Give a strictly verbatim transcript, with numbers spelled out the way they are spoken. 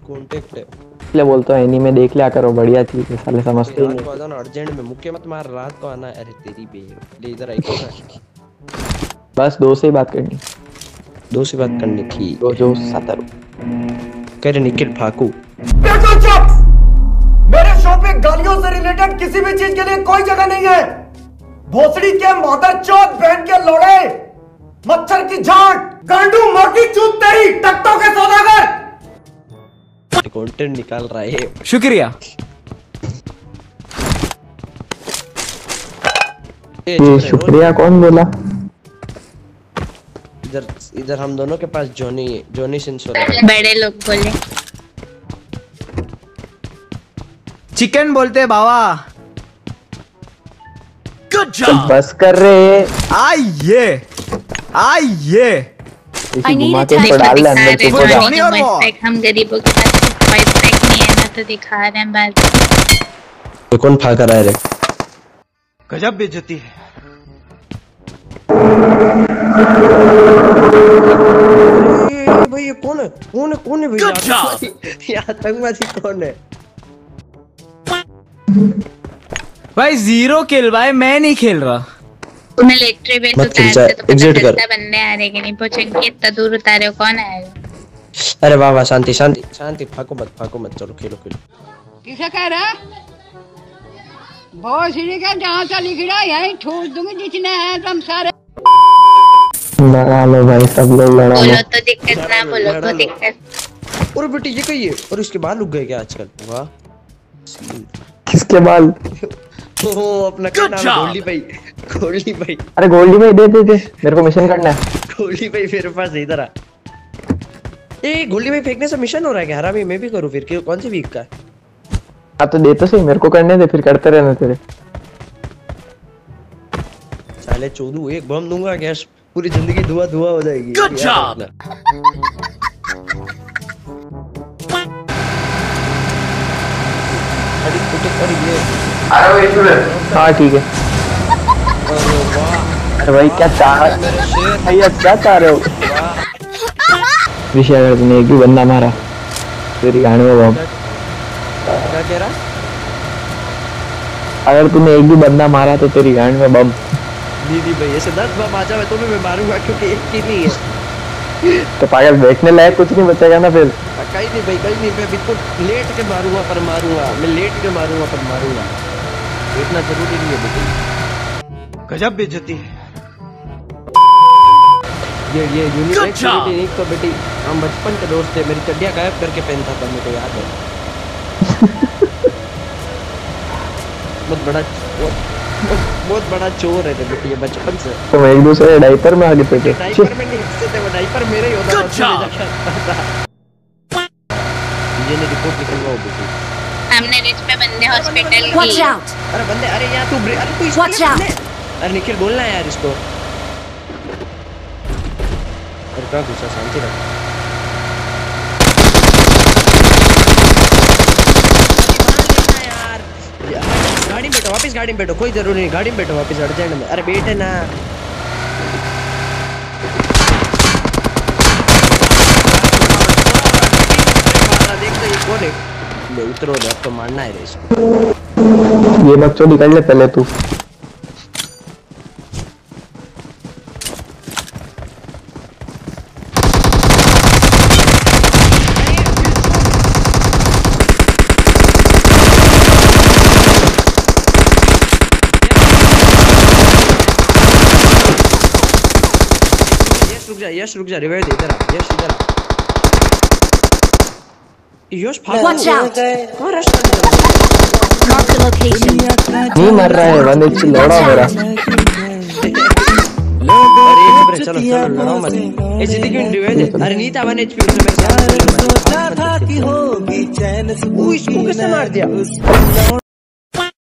Contact है इसलिए बोलता हूँ एनीमे देख लिया करो, बढ़िया चीज है साले, समझते ही रात नहीं। को आ जाना अर्जेंट में, मुक्के मत मार, रात को आना। अरे तेरी बे ले इधर आई क्या? बस दो से ही बात करनी, दो से बात करनी थी। दो जो सतरू कह रहे निखिल फाकू। मेरे शो पे गालियों से रिलेटेड किसी भी चीज के लिए कोई जगह नहीं है। भोसड़ी के मदर चौथ बहन के लोड़े, मच्छर की झाट, गांडू मोटी चूत तेरी, टट्टों के सौदागर। कंटेंट निकाल रहा है, शुक्रिया। ये शुक्रिया कौन बोला? इधर इधर हम दोनों के पास जॉनी जॉनी सिंसोर बड़े लोग बोले चिकन बोलते बाबा। गुड तो जॉब। बस कर रहे आइए आइए। इसी घुमा के इसको डाल ले अंदर से वो जा। जॉनी और वो। हम गरीबों के पास कोई पैक नहीं है ना, तो दिखा रहे हैं बात। ये कौन फाका रहा है रे? गजब बेइज्जती है। ए भाई ये कौन है? कौन है कौन है भैया? ये आतंकवादी कौन है? भाई जीरो किल भाई, मैं नहीं खेल रहा। तुम्हें इलेक्ट्रिक बेल मत उतार खिंचा, के तो exit पता कर। चलता बंदे आ रहे कि नहीं, पूछेंगे इतना दूर उतारे हो, कौन आएगा? अरे वाह वाह, शांति शांति शांति, फाको मत फाको मत, चलो खेलो खेलो। किसे कह रहा है? बहुत सीढ़ी का जहाँ सा लिख रहा है यही ठोस दूंगी, जितने हैं तुम सारे। लड़ा लो भाई, सब लोग लड़ा लो। बोलो तो दिक्कत, ना बोलो तो दिक्कत। और बेटी ये कही है, और इसके बाल उग गए क्या आजकल? वाह किसके बाल? ओहो अपना क्या नाम है? गोल्डी भाई, गोल्डी भाई। अरे गोल्डी भाई दे दे दे, मेरे को मिशन करना है। गोल्डी भाई मेरे पास इधर आ। ए गोल्डी भाई फेंकने से मिशन हो रहा है क्या? हरामी मैं भी करूं फिर? क्यों, कौन सी वीक का? हाँ तो दे तो सही, मेरे को करने दे, फिर करते रहना तेरे। साले चोदू, एक बम दूंगा गैस, पूरी जिंदगी धुआं धुआं हो जाएगी। Good job। अरे कुछ अरे ये हाँ ठीक है। अरे वाह, अरे भाई क्या चाह मेरे शेर। भैया, क्या चाह रहे हो? ऋषि अगर तूने एक भी बंदा मारा तेरी गाड़ी में बम। क्या कह रहा? अगर तूने एक भी बंदा मारा तो तेरी गाड़ी में बम। दीदी भाई ऐसे दस बम आ जाए तो भी मैं मारूंगा, क्योंकि एक की नहीं है। तो पागल, देखने लायक कुछ नहीं बचेगा ना फिर। कहीं नहीं भाई, कहीं नहीं, मैं बिल्कुल लेट के मारूंगा पर मारूंगा, मैं लेट के मारूंगा पर मारूंगा। इतना जरूरी नहीं है बेटी। गजब बेइज्जती है। ये ये यूनिक यूनिक तो बेटी हम बचपन के दोस्त थे, मेरी चड्डियां गायब करके पहनता था, मेरे को याद है। बहुत बड़ा बहुत, बहुत बड़ा चोर है बेटी ये बचपन से। तो एक दूसरे डाइपर में आगे पेटे। डाइपर में नहीं हिस्से थे, वो डाइपर मेरे ही होता था। ये ने रिपोर्ट निकलवाओ बेटी। हमने रिच पे बंदे हॉस्पिटल की। अरे बंदे, अरे यार तू अरे तू इसको अरे निखिल बोलना है यार इसको। अरे क्या गुस्सा, शांति रख। यार गाड़ी में बैठो, वापस गाड़ी में बैठो, कोई जरूरी नहीं, गाड़ी में बैठो वापस अर्जेंट में। अरे बैठे ना। देख तो ये कौन है? ले उतरो, अब तो मारना है रे इसको। ये बच्चों निकल ले पहले तू। रुक जा यश, रुक जा, रिवाइव दे इधर आ यश, इधर आ यश, भाग। कहां रश करने जा रहा है? नहीं मर रहा है, वन एच लौड़ा मेरा। अरे एक चलो चलो लड़ाओ मत। ए सिद्धि क्यों रिवाइव दे? अरे नहीं था वन एचपी उसने मेरे साथ। वो इसको कैसे मार दिया?